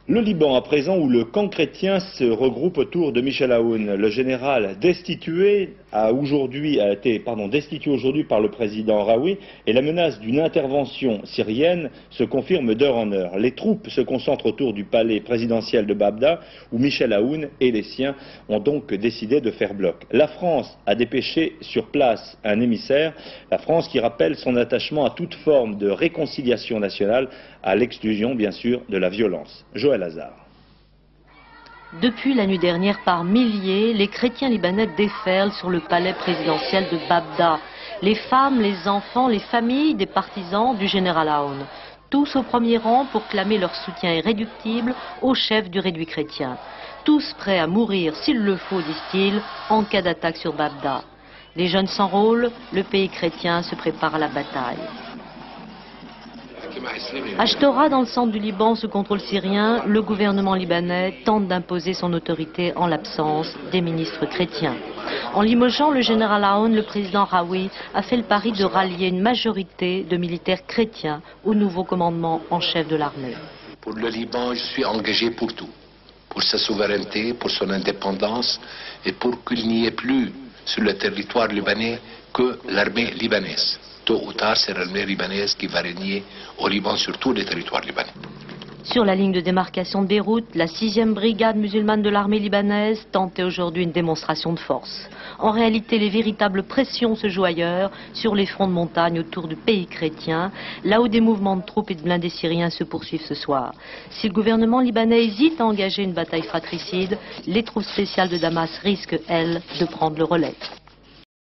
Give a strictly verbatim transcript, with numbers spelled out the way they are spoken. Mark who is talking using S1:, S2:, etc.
S1: Le Liban à présent, où le camp chrétien se regroupe autour de Michel Aoun. Le général destitué a, aujourd'hui, a été pardon, destitué aujourd'hui par le président Raoui, et la menace d'une intervention syrienne se confirme d'heure en heure. Les troupes se concentrent autour du palais présidentiel de Babda, où Michel Aoun et les siens ont donc décidé de faire bloc. La France a dépêché sur place un émissaire, la France qui rappelle son attachement à toute forme de réconciliation nationale, à l'exclusion bien sûr de la violence. Joël Hazard.
S2: Depuis la nuit dernière, par milliers, les chrétiens libanais déferlent sur le palais présidentiel de Babda. Les femmes, les enfants, les familles des partisans du général Aoun. Tous au premier rang pour clamer leur soutien irréductible au chef du réduit chrétien. Tous prêts à mourir s'il le faut, disent-ils, en cas d'attaque sur Babda. Les jeunes s'enrôlent, le pays chrétien se prépare à la bataille. Ashtora, dans le centre du Liban, sous contrôle syrien, le gouvernement libanais tente d'imposer son autorité en l'absence des ministres chrétiens. En limogeant le général Aoun, le président Raoui a fait le pari de rallier une majorité de militaires chrétiens au nouveau commandement en chef de l'armée.
S3: Pour le Liban, je suis engagé pour tout. Pour sa souveraineté, pour son indépendance et pour qu'il n'y ait plus sur le territoire libanais que l'armée libanaise. Tôt ou tard, c'est l'armée libanaise qui va régner au Liban sur tous les territoires libanais.
S2: Sur la ligne de démarcation de Beyrouth, la sixième brigade musulmane de l'armée libanaise tentait aujourd'hui une démonstration de force. En réalité, les véritables pressions se jouent ailleurs, sur les fronts de montagne autour du pays chrétien, là où des mouvements de troupes et de blindés syriens se poursuivent ce soir. Si le gouvernement libanais hésite à engager une bataille fratricide, les troupes spéciales de Damas risquent, elles, de prendre le relais.